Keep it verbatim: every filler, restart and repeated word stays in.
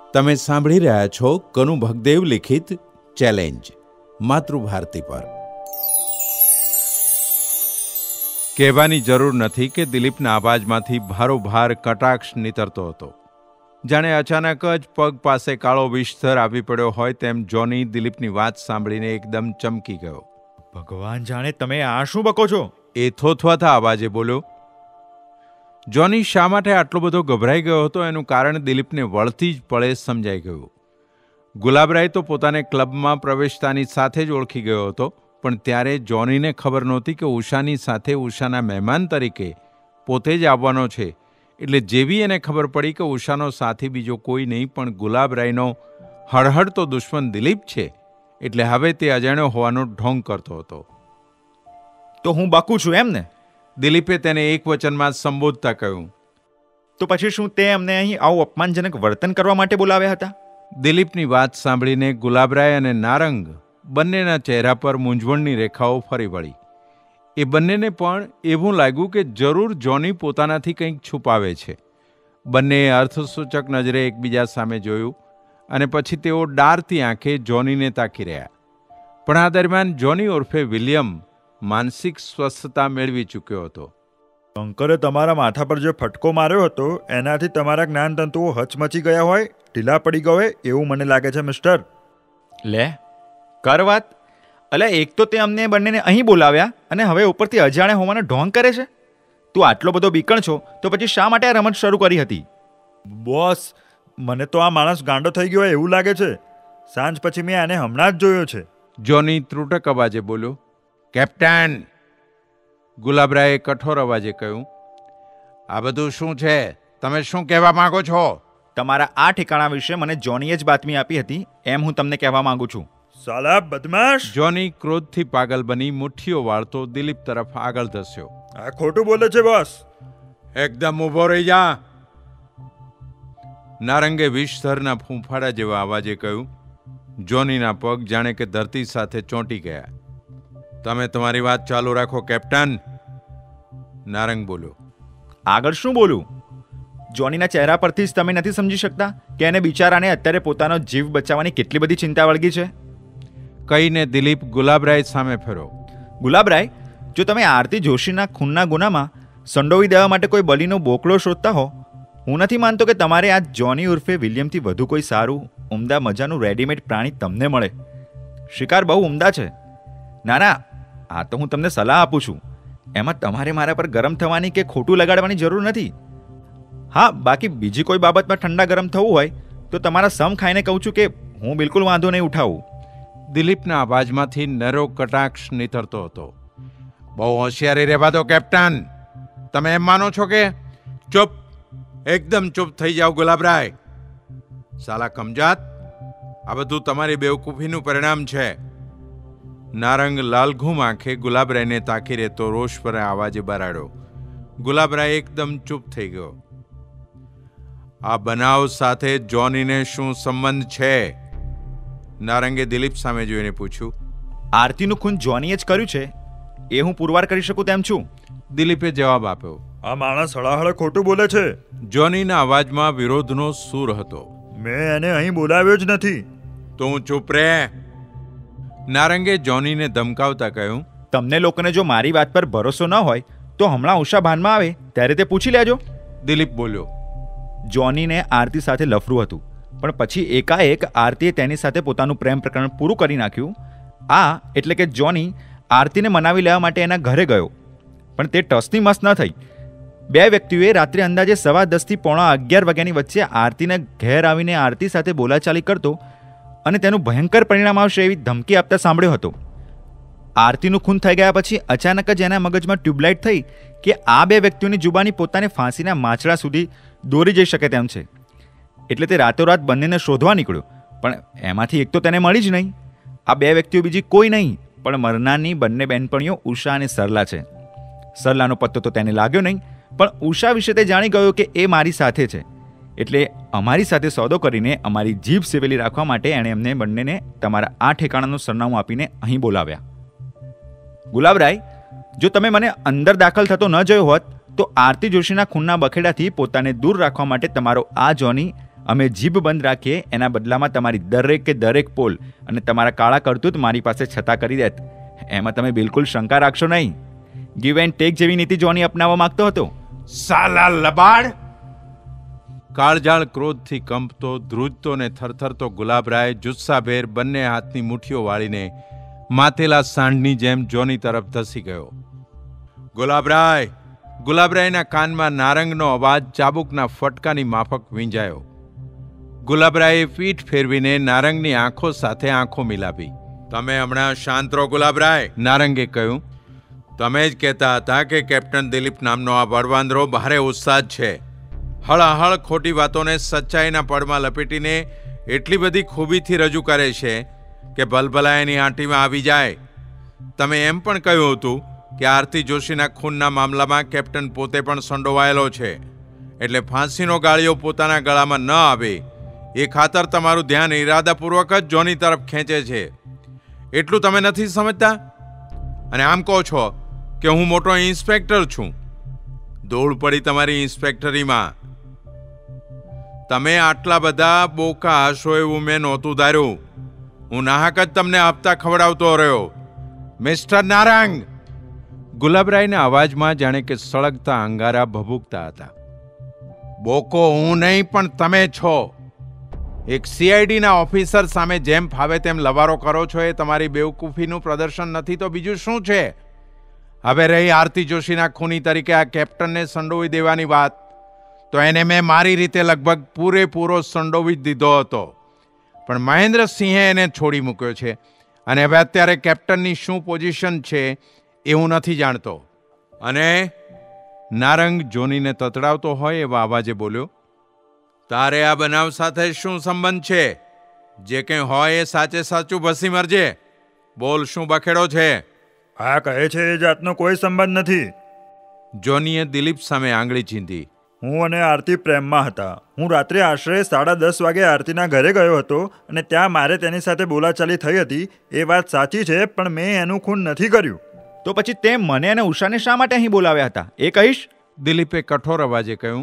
તમે સાંભળી રહ્યા છો કનુ ભગદેવ લિખિત ચેલેન્જ માતૃભારતી પર. કહેવાની જરૂર નથી કે દિલીપના અવાજમાંથી ભારોભાર કટાક્ષ નીતરતો હતો. જાણે અચાનક જ પગ પાસે કાળો વિષધર આવી પડ્યો હોય તેમ જોની દિલીપની વાત સાંભળીને એકદમ ચમકી ગયો. ભગવાન જાણે તમે આ શું બકો છો? એ થોથવાતા અવાજે બોલ્યો. જોની શા માટે આટલો બધો ગભરાઈ ગયો હતો એનું કારણ દિલીપને વળતી જ પળે સમજાઈ ગયું. ગુલાબરાય તો પોતાને ક્લબમાં પ્રવેશતાની સાથે જ ઓળખી ગયો હતો, પણ ત્યારે જોનીને ખબર નહોતી કે ઉષાની સાથે ઉષાના મહેમાન તરીકે પોતે જ આવવાનો છે. એટલે જેવી એને ખબર પડી કે ઉષાનો સાથી બીજો કોઈ નહીં પણ ગુલાબરાયનો હળહળતો દુશ્મન દિલીપ છે, એટલે હવે તે અજાણ્યો હોવાનો ઢોંગ કરતો હતો. તો હું બકું છું એમ ને? દિલીપે તેને એક વચનમાં સંબોધતા કહ્યું. તો પછી શું તે અમને અહીં આવું અપમાનજનક વર્તન કરવા માટે બોલાવ્યા હતા? દિલીપની વાત સાંભળીને ગુલાબરાય અને નારંગ બંનેના ચહેરા પર મૂંઝવણની રેખાઓ ફરી વળી. એ બંનેને પણ એવું લાગ્યું કે જરૂર જોની પોતાનાથી કંઈક છુપાવે છે. બંનેએ અર્થસૂચક નજરે એકબીજા સામે જોયું અને પછી તેઓ ડારતી આંખે જોનીને તાકી રહ્યા. પણ આ દરમિયાન જોની ઉર્ફે વિલિયમ માનસિક સ્વસ્થતા મેળવી ચૂક્યો હતો. શંકરે તમારા માથા પર જે ફટકો માર્યો હતો એનાથી તમારા જ્ઞાનતંતુઓ હચમચી ગયા હોય, ઢીલા પડી ગયો હોય એવું મને લાગે છે મિસ્ટર. લે કર વાત. અલ્યા એક તો તે અમને બંનેને અહીં બોલાવ્યા અને હવે ઉપરથી અજાણે હોવાનો ઢોંગ કરે છે. તું આટલો બધો બીકણ છો તો પછી શા માટે આ રમત શરૂ કરી હતી? બોસ, મને તો આ માણસ ગાંડો થઈ ગયો એવું લાગે છે. સાંજ પછી મેં આને હમણાં જ જોયો છે. જોની ત્રુટક અવાજે બોલ્યો. કેપ્ટન, ગુલાબરાયે કઠોર અવાજે કહ્યું. આ બધું શું છે? તમે શું કહેવા માંગો છો? તમારા આ ઠેકાણા વિશે મને જોનીએ જ બાતમી આપી હતી એમ હું તમને કહેવા માંગુ છું. સાલા બદમાશ! જોની ક્રોધથી પાગલ બની મુઠ્ઠીઓ વાળતો દિલીપ તરફ આગળ ધસ્યો. આ ખોટું બોલે છે બોસ. એકદમ ઊભો રહી જા. નારંગે વિષધરના ફૂંફાડા જેવા અવાજે કહ્યું. જોનીના પગ જાણે કે ધરતી સાથે ચોંટી ગયા. તમે તમારી વાત ચાલુ રાખો કેપ્ટન, નારંગ બોલ્યો. આગળ શું બોલું? જોનીના ચહેરા પરથી જ તમે નથી સમજી શકતા કે એને બિચારાને અત્યારે પોતાનો જીવ બચાવવાની કેટલી બધી ચિંતા વળગી છે? કહીને દિલીપ ગુલાબરાય સામે ફેરો. ગુલાબરાય, જો તમે આરતી જોશીના ખૂનના ગુનામાં સંડોવી દેવા માટે કોઈ બલીનો બોકડો શોધતા હો, હું નથી માનતો કે તમારે આ જોની ઉર્ફે વિલિયમથી વધુ કોઈ સારું ઉમદા મજાનું રેડીમેડ પ્રાણી તમને મળે. શિકાર બહુ ઉમદા છે. ના ના, આ તો હું તમને સલાહ આપું છું. એમાં તમારે મારા પર ગરમ થવાની કે ખોટું લગાડવાની જરૂર નથી. હા, બાકી બીજી કોઈ બાબતમાં ઠંડા ગરમ થવું હોય તો તમારા સમ ખાઈને કહું છું કે હું બિલકુલ વાંધો નહીં ઉઠાવું. દિલીપના અવાજમાંથી નરો કટાક્ષ નીતરતો હતો. બહુ હોશિયારી રહેવા દો કેપ્ટન. તમે એમ માનો છો કે? ચૂપ, એકદમ ચૂપ થઈ જાઓ ગુલાબરાય. સાલા કમજાત, આ બધું તમારી બેવકૂફીનું પરિણામ છે. નારંગ લાલઘુમ આંખે ગુલાબરાયને તાકી રહેતો રોષ પર આવાજે બરાડ્યો. ગુલાબરાય એકદમ ચૂપ થઈ ગયો. આ બનાવ સાથે જોનીને શું સંબંધ છે? નારંગે દિલીપ સામે જોઈને પૂછ્યું. આરતીનું ખૂન જોનીએ જ કર્યું છે એ હું પુરવાર કરી શકું તેમ છું. દિલીપે જવાબ આપ્યો. આ માણસ હળાહળ ખોટું બોલે છે. જોનીના અવાજમાં વિરોધનો સૂર હતો. મેં એને અહીં બોલાવ્યો જ નથી. તો હું ચૂપ રહે. નારંગે જોનીને ધમકાવતા કહ્યું. તમને લોકોને જો મારી વાત પર ભરોસો ન હોય તો હમણાં ઉષા ભાનમાં આવે ત્યારે તે પૂછી લેજો. દિલીપ બોલ્યો. જોનીને આરતી સાથે લફરું હતું, પણ પછી એકાએક આરતીએ તેની સાથે પોતાનું પ્રેમ પ્રકરણ પૂરું કરી નાખ્યું. આ એટલે કે જોની આરતીને મનાવી લેવા માટે એના ઘરે ગયો, પણ તે ટસની મસ ન થઈ. બે વ્યક્તિઓએ રાત્રે અંદાજે સવા દસથી પોણા અગિયાર વાગ્યાની વચ્ચે આરતીને ઘેર આવીને આરતી સાથે બોલાચાલી કરતો અને તેનું ભયંકર પરિણામ આવશે એવી ધમકી આપતા સાંભળ્યો હતો. આરતીનું ખૂન થઈ ગયા પછી અચાનક જ એના મગજમાં ટ્યુબલાઇટ થઈ કે આ બે વ્યક્તિઓની જુબાની પોતાને ફાંસીના માછડા સુધી દોરી જઈ શકે તેમ છે. એટલે તે રાતોરાત બંનેને શોધવા નીકળ્યો, પણ એમાંથી એક તો તેને મળી જ નહીં. આ બે વ્યક્તિઓ બીજી કોઈ નહીં પણ મરનારની બંને બહેનપણીઓ ઉષા અને સરલા છે. સરલાનો પત્તો તો તેને લાગ્યો નહીં, પણ ઉષા વિશે તે જાણી ગયો કે એ મારી સાથે છે. એટલે અમારી સાથે સોદો કરીને અમારી જીભ સેવેલી રાખવા માટે એણે એમને બંનેને તમારા આ ઠેકાણાનું સરનામું આપીને અહીં બોલાવ્યા. ગુલાબરાય, જો તમે મને અંદર દાખલ થતો ન જોયો હોત તો આરતી જોશીના ખૂનના બખેડાથી પોતાને દૂર રાખવા માટે તમારો આ જોની અમે જીભ બંધ રાખીએ એના બદલામાં તમારી દરેક કે દરેક પોલ અને તમારા કાળા કરતૂત મારી પાસે છતા કરી દેત. એમાં તમે બિલકુલ શંકા રાખશો નહીં. ગીવ એન્ડ ટેક જેવી નીતિ જોની અપનાવવા માંગતો હતો. સાલા લબાડ! કાળજાળ ક્રોધથી કંપતો, ધ્રુજતો ને થરથરતો ગુલાબરાય જુસ્સાભેર બંને હાથની મુઠ્ઠીઓ વાળીને માથેલા સાંઢની જેમ જોની તરફ ધસી ગયો. ગુલાબરાય! ગુલાબરાયના કાનમાં નારંગનો અવાજ ચાબુકના ફટકાની માફક વીંજાયો. ગુલાબરાયે પીઠ ફેરવીને નારંગની આંખો સાથે આંખો મિલાવી. તમે હમણાં શાંત રહો ગુલાબરાય, નારંગે કહ્યું. તમે જ કહેતા હતા કે કેપ્ટન દિલીપ નામનો આ બળવાંદરો ભારે ઉત્સાહ છે. હળહળ ખોટી વાતોને સચ્ચાઈના પડમાં લપેટીને એટલી બધી ખૂબીથી રજૂ કરે છે કે ભલભલા એની આંટીમાં આવી જાય. તમે એમ પણ કહ્યું હતું કે આરતી જોશીના ખૂનના મામલામાં કેપ્ટન પોતે પણ સંડોવાયેલો છે, એટલે ફાંસીનો ગાળિયો પોતાના ગળામાં ન આવે એ ખાતર તમારું ધ્યાન ઇરાદાપૂર્વક જ જોની તરફ ખેંચે છે. એટલું તમે નથી સમજતા? અને આમ કહો છો કે હું મોટો ઇન્સ્પેક્ટર છું. દોડ પડી તમારી ઇન્સ્પેક્ટરીમાં. તમે આટલા બધા બોકા હશો એવું મેં નહોતું ધાર્યું. હું નાહક જ તમને હપ્તા ખવડાવતો રહ્યો. મિસ્ટર નારંગ! ગુલાબરાયના અવાજમાં જાણે કે સળગતા અંગારા ભભૂકતા હતા. બોકો હું નહીં પણ તમે છો. એક સીઆઈડીના ઓફિસર સામે જેમ ફાવે તેમ લવારો કરો છો એ તમારી બેવકૂફીનું પ્રદર્શન નથી તો બીજું શું છે? હવે રહી આરતી જોશીના ખૂની તરીકે આ કેપ્ટનને સંડોવી દેવાની વાત, તો એને મેં મારી રીતે લગભગ પૂરેપૂરો સંડોવી જ દીધો હતો. પણ મહેન્દ્રસિંહે એને છોડી મૂક્યો છે અને હવે અત્યારે કેપ્ટનની શું પોઝિશન છે એ હું નથી જાણતો. અને નારંગ જોનીને તતડાવતો હોય એવા અવાજે બોલ્યો, તારે આ બનાવ સાથે શું સંબંધ છે? જે કંઈ હોય એ સાચે સાચું ભસી મરજે. બોલ, શું બખેડો છે? આ કહે છે એ જાતનો કોઈ સંબંધ નથી. જોનીએ દિલીપ સામે આંગળી ચીંધી. હું અને આરતી પ્રેમમાં હતા. હું રાત્રે આશરે સાડા દસ વાગે આરતીના ઘરે ગયો હતો અને ત્યાં મારે તેની સાથે બોલાચાલી થઈ હતી. એ વાત સાચી છે, પણ મેં એનું ખૂન નથી કર્યું. તો પછી તે મને અને ઉષાને શા માટે અહીં બોલાવ્યા હતા એ કહીશ? દિલીપે કઠોર અવાજે કહ્યું.